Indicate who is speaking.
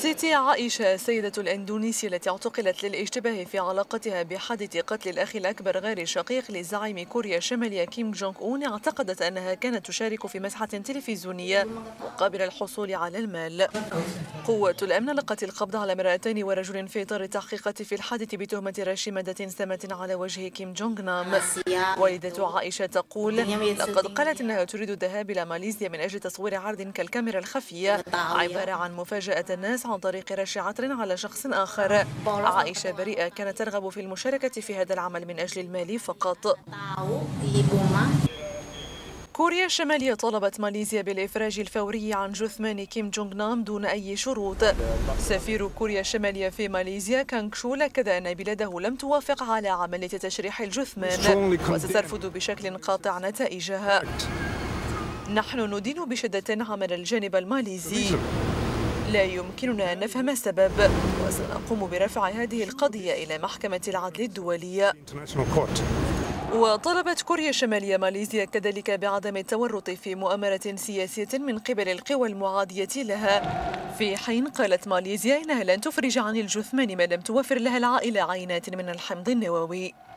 Speaker 1: سيتي عائشة السيدة الإندونيسية التي اعتقلت للاشتباه في علاقتها بحادث قتل الأخ الأكبر غير الشقيق لزعيم كوريا الشمالية كيم جونغ أون اعتقدت أنها كانت تشارك في مسحة تلفزيونية مقابل الحصول على المال. قوة الأمن لقت القبض على امرأتين ورجل في إطار التحقيقات في الحادث بتهمة رش مادة سامة على وجه كيم جونغ نام. والدة عائشة تقول لقد قالت أنها تريد الذهاب إلى ماليزيا من أجل تصوير عرض كالكاميرا الخفية عبارة عن مفاجأة الناس عن طريق رش عطر على شخص آخر. عائشة بريئة كانت ترغب في المشاركة في هذا العمل من أجل المال فقط. كوريا الشمالية طلبت ماليزيا بالإفراج الفوري عن جثمان كيم جونغ نام دون أي شروط. سفير كوريا الشمالية في ماليزيا كانغ شول أكد أن بلاده لم توافق على عملية تشريح الجثمان وسترفض بشكل قاطع نتائجها. نحن ندين بشدة عمل الجانب الماليزي. لا يمكننا أن نفهم السبب وسنقوم برفع هذه القضية إلى محكمة العدل الدولية. وطلبت كوريا الشمالية ماليزيا كذلك بعدم التورط في مؤامرة سياسية من قبل القوى المعادية لها، في حين قالت ماليزيا إنها لن تفرج عن الجثمان ما لم توفر لها العائلة عينات من الحمض النووي.